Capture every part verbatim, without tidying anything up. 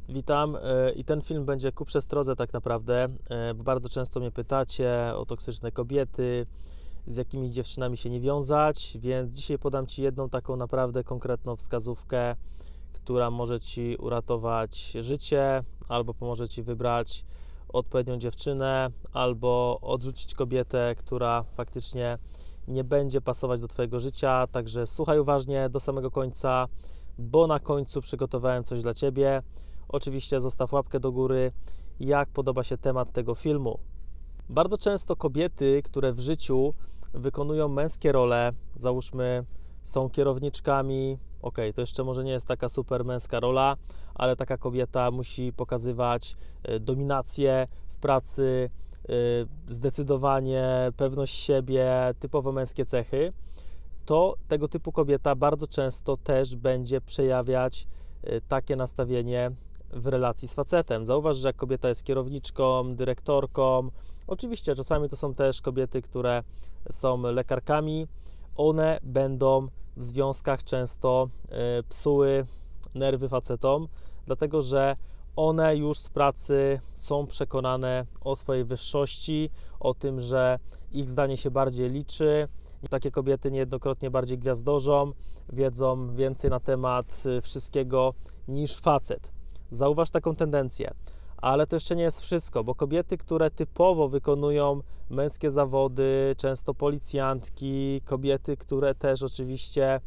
Witam i ten film będzie ku przestrodze tak naprawdę, bo bardzo często mnie pytacie o toksyczne kobiety, z jakimi dziewczynami się nie wiązać, więc dzisiaj podam Ci jedną taką naprawdę konkretną wskazówkę, która może Ci uratować życie, albo pomoże Ci wybrać odpowiednią dziewczynę, albo odrzucić kobietę, która faktycznie nie będzie pasować do Twojego życia. Także słuchaj uważnie do samego końca, bo na końcu przygotowałem coś dla Ciebie. Oczywiście zostaw łapkę do góry, jak podoba się temat tego filmu. Bardzo często kobiety, które w życiu wykonują męskie role, załóżmy są kierowniczkami, ok, to jeszcze może nie jest taka super męska rola, ale taka kobieta musi pokazywać dominację w pracy, zdecydowanie, pewność siebie, typowo męskie cechy, to tego typu kobieta bardzo często też będzie przejawiać takie nastawienie w relacji z facetem. Zauważ, że jak kobieta jest kierowniczką, dyrektorką, oczywiście czasami to są też kobiety, które są lekarkami, one będą w związkach często y, psuły nerwy facetom, dlatego że one już z pracy są przekonane o swojej wyższości, o tym, że ich zdanie się bardziej liczy. I takie kobiety niejednokrotnie bardziej gwiazdorzą, wiedzą więcej na temat wszystkiego niż facet. Zauważ taką tendencję. Ale to jeszcze nie jest wszystko, bo kobiety, które typowo wykonują męskie zawody, często policjantki, kobiety, które też oczywiście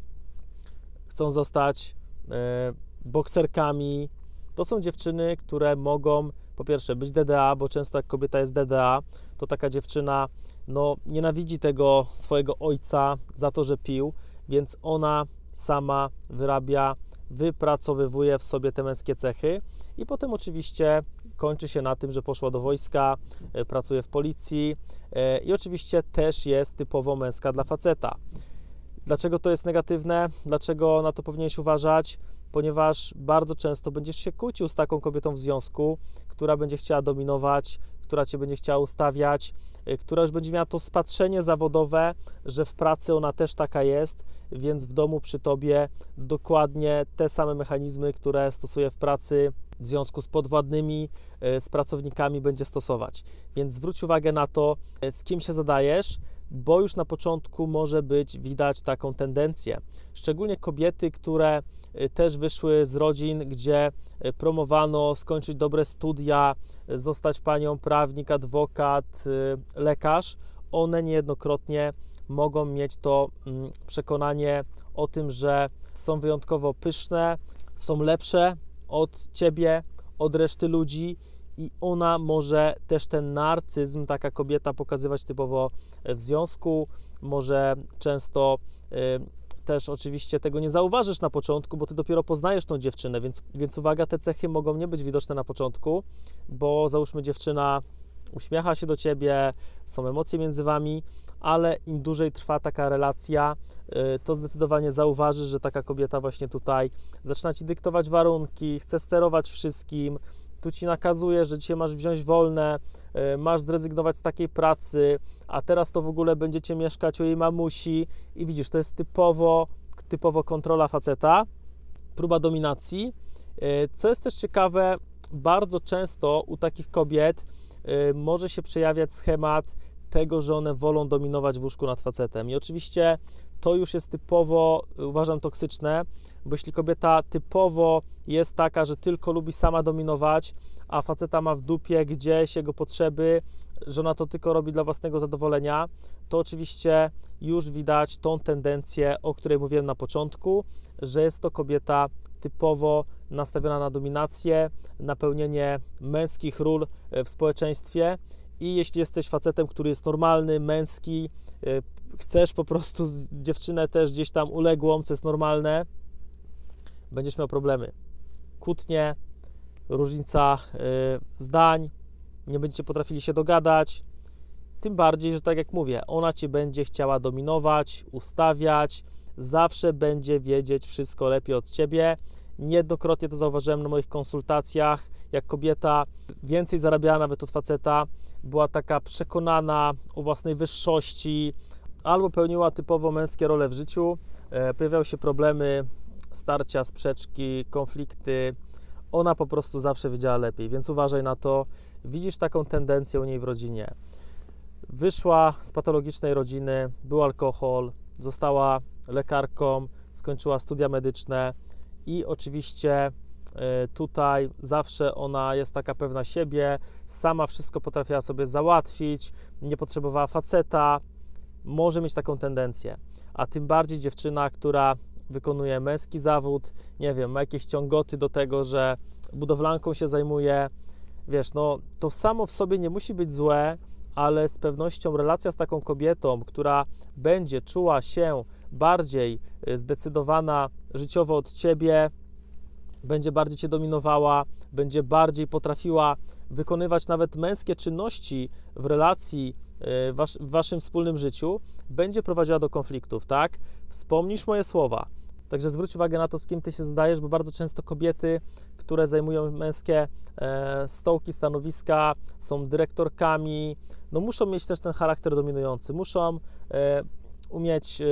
chcą zostać y, bokserkami, to są dziewczyny, które mogą po pierwsze być D D A, bo często jak kobieta jest D D A, to taka dziewczyna no, nienawidzi tego swojego ojca za to, że pił, więc ona sama wyrabia, wypracowywuje w sobie te męskie cechy i potem oczywiście kończy się na tym, że poszła do wojska, pracuje w policji i oczywiście też jest typowo męska dla faceta. Dlaczego to jest negatywne? Dlaczego na to powinieneś uważać? Ponieważ bardzo często będziesz się kłócił z taką kobietą w związku, która będzie chciała dominować, która Cię będzie chciała ustawiać, która już będzie miała to spatrzenie zawodowe, że w pracy ona też taka jest, więc w domu przy Tobie dokładnie te same mechanizmy, które stosuje w pracy w związku z podwładnymi, z pracownikami będzie stosować. Więc zwróć uwagę na to, z kim się zadajesz, bo już na początku może być widać taką tendencję. Szczególnie kobiety, które też wyszły z rodzin, gdzie promowano skończyć dobre studia, zostać panią prawnik, adwokat, lekarz, one niejednokrotnie mogą mieć to przekonanie o tym, że są wyjątkowo pyszne, są lepsze od ciebie, od reszty ludzi i ona może też ten narcyzm, taka kobieta pokazywać typowo w związku, może często y, też oczywiście tego nie zauważysz na początku, bo ty dopiero poznajesz tą dziewczynę, więc, więc uwaga, te cechy mogą nie być widoczne na początku, bo załóżmy dziewczyna uśmiecha się do ciebie, są emocje między wami, ale im dłużej trwa taka relacja, to zdecydowanie zauważysz, że taka kobieta właśnie tutaj zaczyna ci dyktować warunki, chce sterować wszystkim, tu ci nakazuje, że dzisiaj masz wziąć wolne, masz zrezygnować z takiej pracy, a teraz to w ogóle będziecie mieszkać u jej mamusi i widzisz, to jest typowo, typowo kontrola faceta, próba dominacji. Co jest też ciekawe, bardzo często u takich kobiet może się przejawiać schemat tego, że one wolą dominować w łóżku nad facetem. I oczywiście to już jest typowo, uważam, toksyczne, bo jeśli kobieta typowo jest taka, że tylko lubi sama dominować, a faceta ma w dupie gdzieś jego potrzeby, że ona to tylko robi dla własnego zadowolenia, to oczywiście już widać tą tendencję, o której mówiłem na początku, że jest to kobieta typowo nastawiona na dominację, na pełnienie męskich ról w społeczeństwie. I jeśli jesteś facetem, który jest normalny, męski, chcesz po prostu dziewczynę też gdzieś tam uległą, co jest normalne, będziesz miał problemy. Kłótnie, różnica zdań, nie będziecie potrafili się dogadać, tym bardziej, że tak jak mówię, ona Cię będzie chciała dominować, ustawiać, zawsze będzie wiedzieć wszystko lepiej od Ciebie. Niejednokrotnie to zauważyłem na moich konsultacjach, jak kobieta więcej zarabiała nawet od faceta, była taka przekonana o własnej wyższości, albo pełniła typowo męskie role w życiu, pojawiały się problemy, starcia, sprzeczki, konflikty, ona po prostu zawsze wiedziała lepiej, więc uważaj na to. Widzisz taką tendencję u niej w rodzinie. Wyszła z patologicznej rodziny, był alkohol, została lekarką, skończyła studia medyczne i oczywiście tutaj zawsze ona jest taka pewna siebie, sama wszystko potrafiła sobie załatwić, nie potrzebowała faceta, może mieć taką tendencję. A tym bardziej dziewczyna, która wykonuje męski zawód, nie wiem, ma jakieś ciągoty do tego, że budowlanką się zajmuje, wiesz, no to samo w sobie nie musi być złe, ale z pewnością relacja z taką kobietą, która będzie czuła się bardziej zdecydowana życiowo od ciebie, będzie bardziej cię dominowała, będzie bardziej potrafiła wykonywać nawet męskie czynności w relacji, w, was, w waszym wspólnym życiu, będzie prowadziła do konfliktów, tak? Wspomnisz moje słowa. Także zwróć uwagę na to, z kim ty się zdajesz, bo bardzo często kobiety, które zajmują męskie e, stołki, stanowiska, są dyrektorkami, no muszą mieć też ten charakter dominujący, muszą e, umieć e,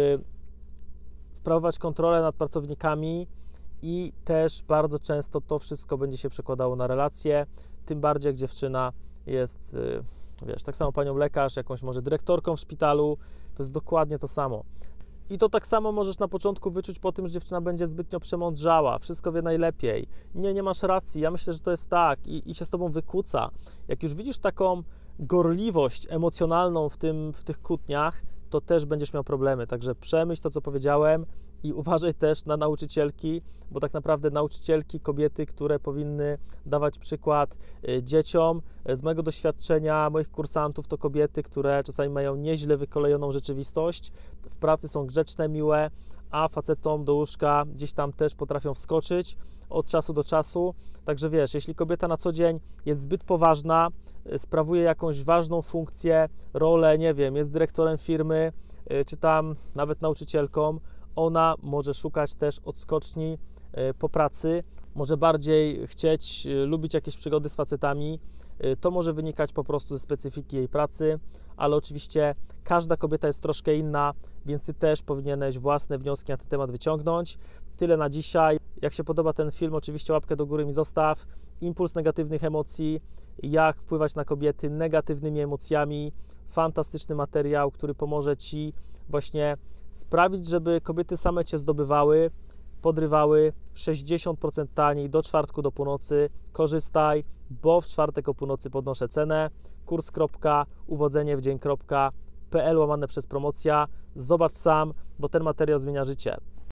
sprawować kontrolę nad pracownikami i też bardzo często to wszystko będzie się przekładało na relacje, tym bardziej jak dziewczyna jest, e, wiesz, tak samo panią lekarz, jakąś może dyrektorką w szpitalu, to jest dokładnie to samo. I to tak samo możesz na początku wyczuć po tym, że dziewczyna będzie zbytnio przemądrzała, wszystko wie najlepiej. Nie, nie masz racji, ja myślę, że to jest tak i, i się z tobą wykłóca. Jak już widzisz taką gorliwość emocjonalną w, tym, w tych kłótniach, to też będziesz miał problemy. Także przemyśl to, co powiedziałem i uważaj też na nauczycielki, bo tak naprawdę nauczycielki, kobiety, które powinny dawać przykład dzieciom, z mojego doświadczenia, moich kursantów, to kobiety, które czasami mają nieźle wykolejoną rzeczywistość, w pracy są grzeczne, miłe, a facetom do łóżka gdzieś tam też potrafią wskoczyć od czasu do czasu. Także wiesz, jeśli kobieta na co dzień jest zbyt poważna, sprawuje jakąś ważną funkcję, rolę, nie wiem, jest dyrektorem firmy, czy tam nawet nauczycielką, ona może szukać też odskoczni po pracy, może bardziej chcieć, lubić jakieś przygody z facetami. To może wynikać po prostu ze specyfiki jej pracy, ale oczywiście każda kobieta jest troszkę inna, więc ty też powinieneś własne wnioski na ten temat wyciągnąć. Tyle na dzisiaj. Jak się podoba ten film, oczywiście łapkę do góry mi zostaw. Impuls negatywnych emocji, jak wpływać na kobiety negatywnymi emocjami. Fantastyczny materiał, który pomoże ci właśnie sprawić, żeby kobiety same cię zdobywały, podrywały sześćdziesiąt procent taniej do czwartku do północy. Korzystaj, bo w czwartek o północy podnoszę cenę. kurs kropka uwodzenie w dzień kropka p l łamane przez promocja. Zobacz sam, bo ten materiał zmienia życie.